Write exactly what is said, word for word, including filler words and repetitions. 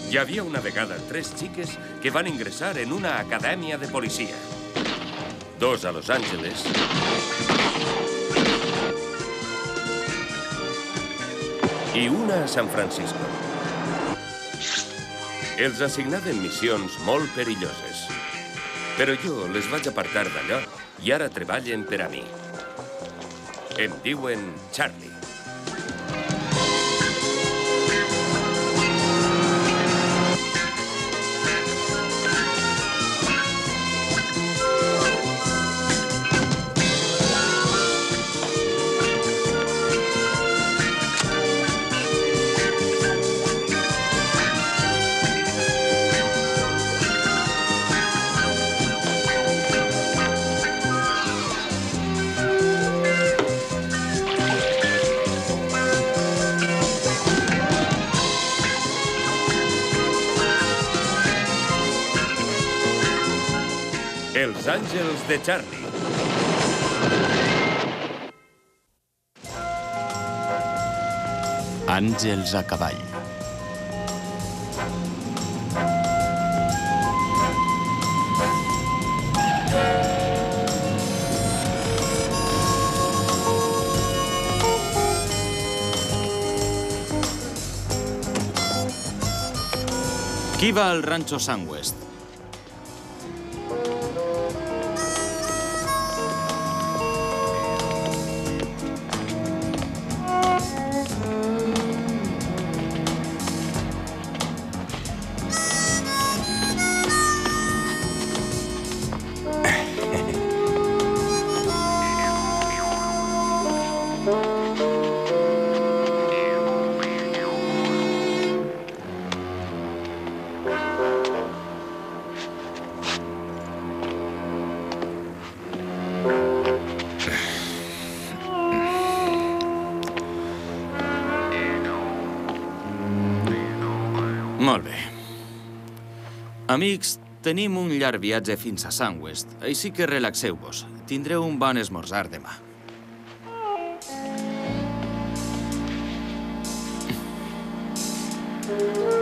Hi havia una vegada tres xiques que van ingressar en una acadèmia de policia. Dos a Los Angeles i una a San Francisco. Els assignaven missions molt perilloses. Però jo les vaig apartar d'allò i ara treballen per a mi. Em diuen Charlie. Els àngels de Charlie. Àngels a cavall. Qui va al ranxo Sunwest? Molt bé. Amics, tenim un llarg viatge fins a Sunwest, així que relaxeu-vos. Tindreu un bon esmorzar demà. Thank you.